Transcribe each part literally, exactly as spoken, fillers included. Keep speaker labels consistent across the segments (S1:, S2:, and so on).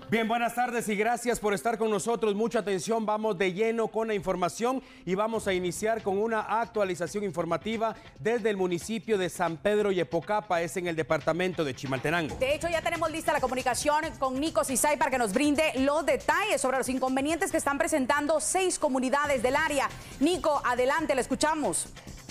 S1: Bien, buenas tardes y gracias por estar con nosotros. Mucha atención, vamos de lleno con la información y vamos a iniciar con una actualización informativa desde el municipio de San Pedro Yepocapa, es en el departamento de Chimaltenango.
S2: De hecho, ya tenemos lista la comunicación con Nico Cisay para que nos brinde los detalles sobre los inconvenientes que están presentando seis comunidades del área. Nico, adelante, le escuchamos.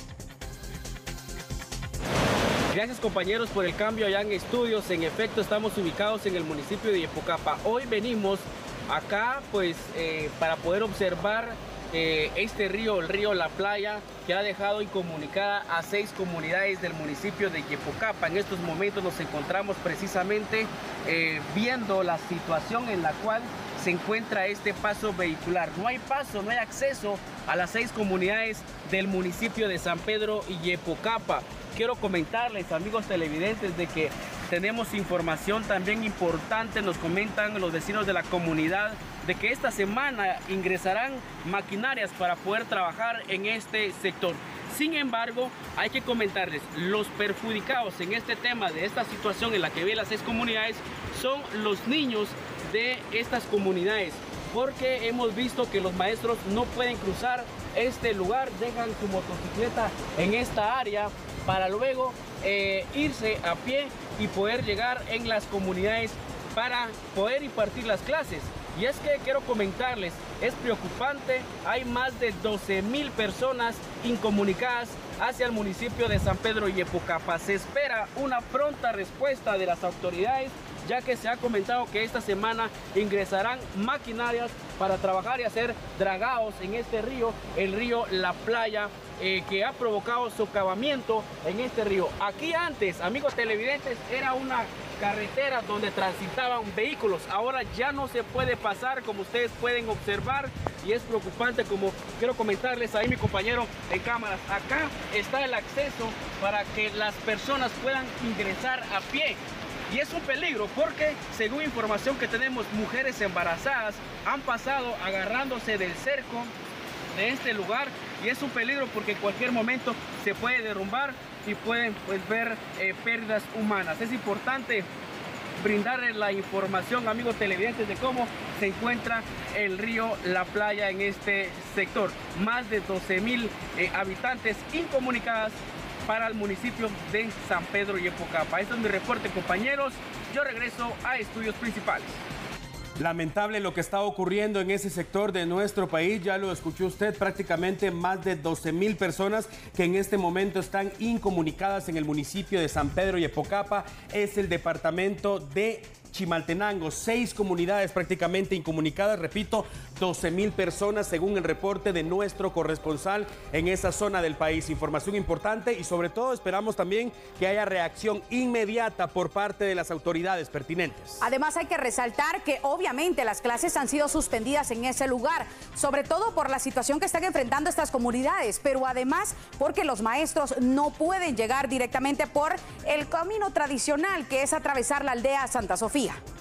S3: Gracias, compañeros, por el cambio allá en estudios. En efecto, estamos ubicados en el municipio de Yepocapa. Hoy venimos acá pues eh, para poder observar eh, este río, el río La Playa, que ha dejado incomunicada a seis comunidades del municipio de Yepocapa. En estos momentos nos encontramos precisamente eh, viendo la situación en la cual se encuentra este paso vehicular. No hay paso, no hay acceso a las seis comunidades del municipio de San Pedro y Yepocapa. Quiero comentarles, amigos televidentes, de que tenemos información también importante. Nos comentan los vecinos de la comunidad de que esta semana ingresarán maquinarias para poder trabajar en este sector. Sin embargo, hay que comentarles, los perjudicados en este tema de esta situación en la que viven las seis comunidades son los niños de estas comunidades, porque hemos visto que los maestros no pueden cruzar este lugar, dejan su motocicleta en esta área para luego eh, irse a pie y poder llegar en las comunidades para poder impartir las clases. Y es que quiero comentarles, es preocupante, hay más de doce mil personas incomunicadas hacia el municipio de San Pedro y Yepocapa. Se espera una pronta respuesta de las autoridades, ya que se ha comentado que esta semana ingresarán maquinarias para trabajar y hacer dragados en este río, el río La Playa, eh, que ha provocado socavamiento en este río. Aquí antes, amigos televidentes, era una carretera donde transitaban vehículos, ahora ya no se puede pasar, como ustedes pueden observar, y es preocupante. Como quiero comentarles, ahí mi compañero en cámaras, acá está el acceso para que las personas puedan ingresar a pie. Y es un peligro porque, según información que tenemos, mujeres embarazadas han pasado agarrándose del cerco de este lugar, y es un peligro porque en cualquier momento se puede derrumbar y pueden pues ver eh, pérdidas humanas. Es importante brindarles la información, amigos televidentes, de cómo se encuentra el río La Playa en este sector. Más de doce mil eh, habitantes incomunicadas para el municipio de San Pedro y Yepocapa. Este es mi reporte, compañeros. Yo regreso a estudios principales.
S1: Lamentable lo que está ocurriendo en ese sector de nuestro país, ya lo escuchó usted, prácticamente más de doce mil personas que en este momento están incomunicadas en el municipio de San Pedro y Yepocapa, es el departamento de Chimaltenango, seis comunidades prácticamente incomunicadas, repito, doce mil personas según el reporte de nuestro corresponsal en esa zona del país. Información importante y sobre todo esperamos también que haya reacción inmediata por parte de las autoridades pertinentes.
S2: Además hay que resaltar que obviamente las clases han sido suspendidas en ese lugar, sobre todo por la situación que están enfrentando estas comunidades, pero además porque los maestros no pueden llegar directamente por el camino tradicional que es atravesar la aldea Santa Sofía.